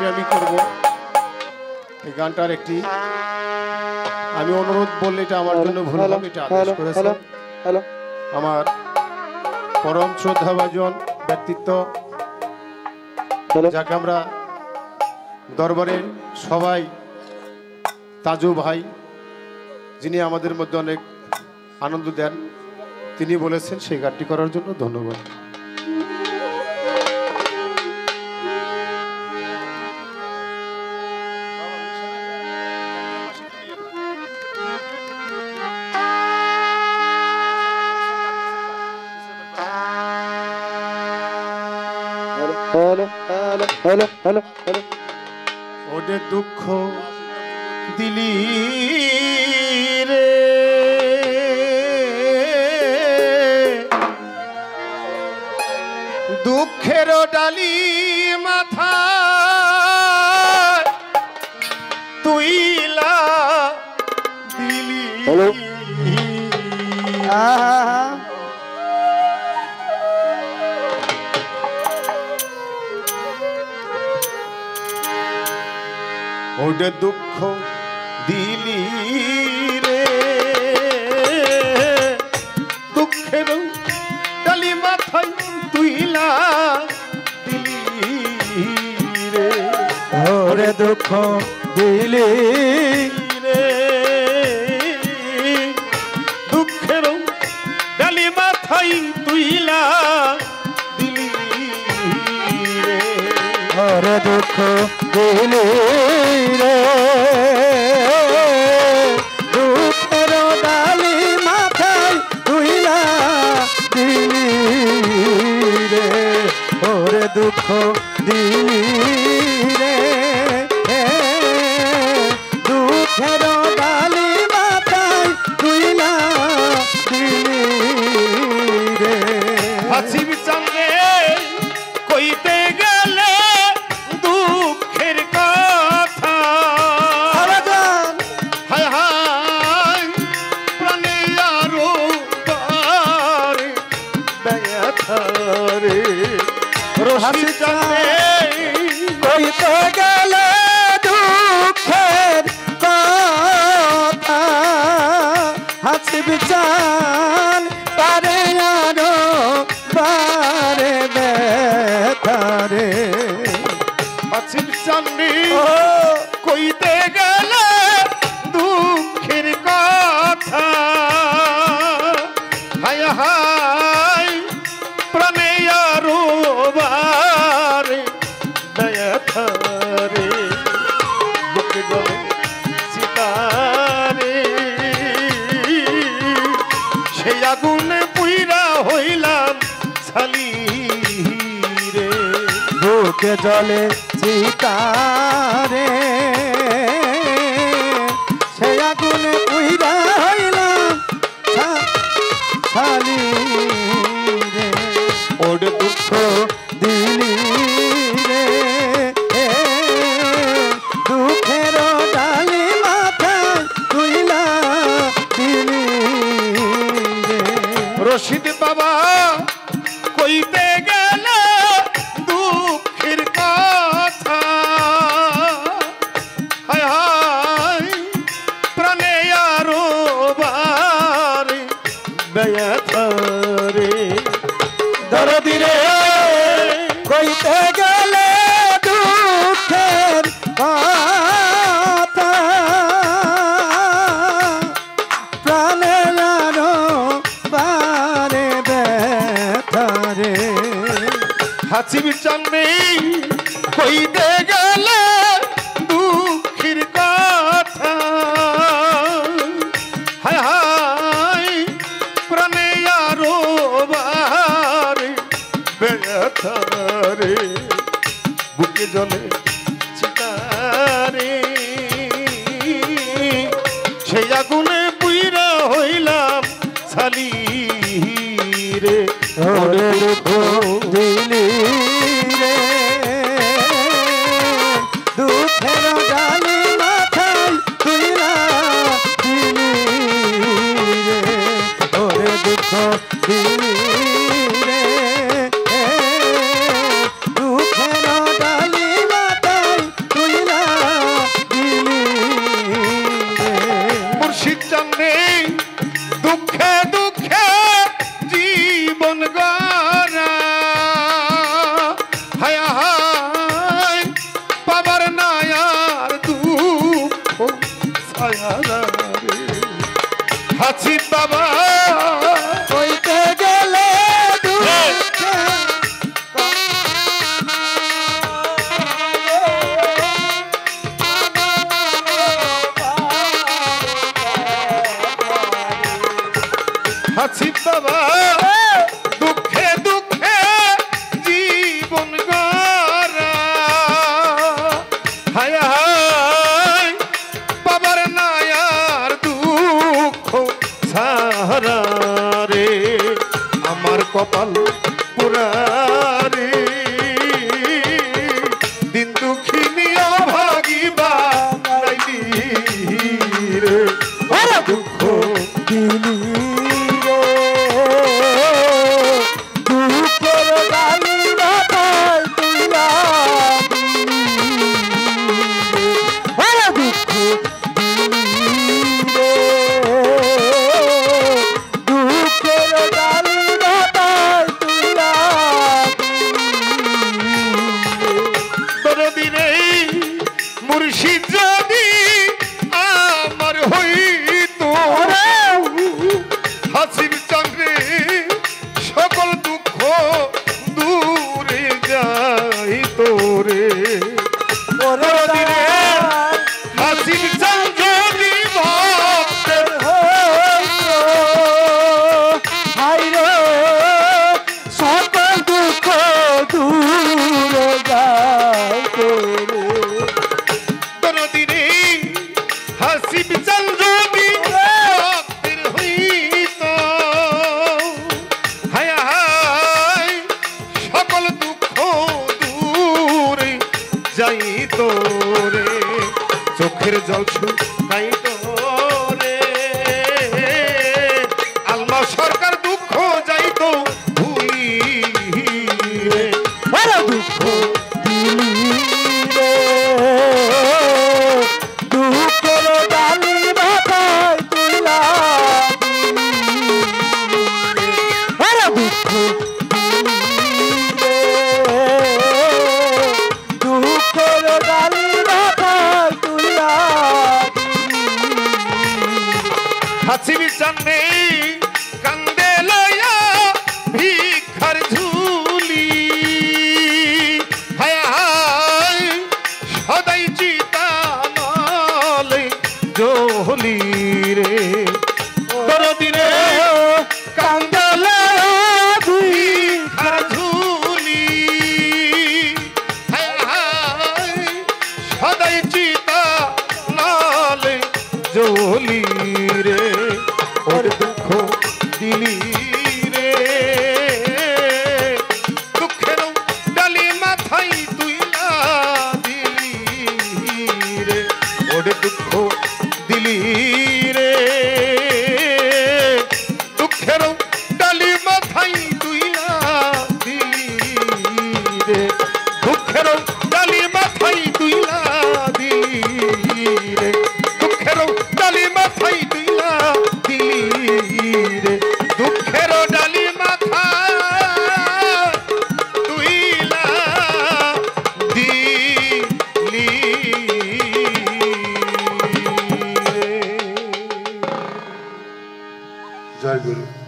গানটি আমি করব। এই গানটার একটি আমি অনুরোধ বললে এটা আমার জন্য ভুল হবে, এটা আদেশ করেছেন আমার পরম শ্রদ্ধাভাজন ব্যক্তিত্ব, যাকে আমরা দরবারের সবাই তাজু ভাই, যিনি আমাদের মধ্যে অনেক আনন্দ দেন, তিনি বলেছেন সেই গানটি করার জন্য। ধন্যবাদ। ওরে দুঃখ দিলি রে দুঃখের ডালি মাথা তুইলা দিলি ওরে দুঃখ দিলি রে দুঃখের ডালি মাথায় তুইলা দিলি রে ওরে দুঃখ দিলি রে দুঃখের ডালি মাথায় তুইলা দিলি রে ওরে দুঃখ দিলি রে দুঃখের ডালি মাথায় তুইলা দিলি রে ওরে দুঃখ দিলি রে দুঃখের ডালি মাথায় তুইলা দিলি রে হাসিব চাঁদে কইতে গেলে দুঃখের কথা হায় হায় প্রাণে আরো বারে ব্যথারে রশি চাঁদে কইতে গেলে দুঃখের কথা হাসিব চান পারে আরো বারে ব্যথারে হাসিব চাঁদে কইতে গেলে দুঃখের কথা হায় হায় প্রাণে আরো বারে ব্যথারে বুকে জলে সিতারে সেই আগুনে পুইরা হইলাম ছালি রে বুকে জলে চিতারে সে আগুনে পুইরা হইলাম ছালি রে ওরে দুঃখ দিলি রে দুঃখের ডালি মাথায় তুইলা দিলি রে রশিদ বাবা কইতে গেলে দুঃখের কথা হায় হায় প্রাণে আরো বারে ব্যথারে দরদি রে কইতে গেলে দুঃখের কথা প্রাণে আরো বারে ব্যথারে হাসিব চাঁদে কইতে গেলে দুঃখের কথা হায় হায় প্রাণে আরো বারে ব্যথারে বুকে জলে চিতারে সেই আগুনে পুইরা হইলাম ছালি রে ওরে দুঃখ দিলি রে দুঃখের ডালি মাথায় তুইলা দিলি রে ওরে দুঃখ দিলি রে দুঃখের ডালি মাথায় আছি বাবা কইতে গেলে দুঃখে আছি বাবা দুঃখে দুঃখে জীবন গড়া হায় হায় বাবার নায়ার দুঃখ ছাড়া রে আমার কপাল পুরা রে দিন দুঃখিনী অভাগিবা নাইলি রে আরে দুঃখ দিলি রে দুঃখের গালি মাথায় তুইলা আরে দুঃখ দিলি রে দুঃখের গালি মাথায় তুইলা দিনে মুর্শিদ যদি আমার হইতো হাসির চন্দ্রে সকল দুঃখ দূরে যাইত রে দিনে হাসির চন্দ্র যদি ভক্তের সকল দুঃখ দূরে যাইতো রে দিনে হাসির চন্দ্র যদি ভক্তের হইত হায় হায় সকল দুঃখ দূরে যাইত রে চোখের জল শুকাইত রে আলমা সরকার দুঃখ যাইত ভুলি রে আরে দুঃখ দিলি রে দুঃখের গালি মাথায় তুইলা আরে দুঃখ দিলি রে দুঃখের গালি মাথায় তুইলা হাসির চান্দে কান্দে লয়া ভিক্ষার ঝুলি হায় হায় সদাই চিতা নলে জহলি রে তোর দিনে কান্দে লয়া ভিক্ষার ঝুলি হায় হায় সদাই চিতা নলে জহলি রে ওর দুঃখ দিলি রে দুঃখের ডালি মাথায় তুইলা দিলি রে ওর দুঃখ দিলি রে দুঃখের ডালি মাথায় তুইলা দিলি রে দুঃখের ডালি মাথায় তুইলা দিলি রে দুঃখের ডালি মাথায় তুইলা দিলি রে দুঃখের ডালি মাথায় তুইলা দিলি রে। জয় গুরু।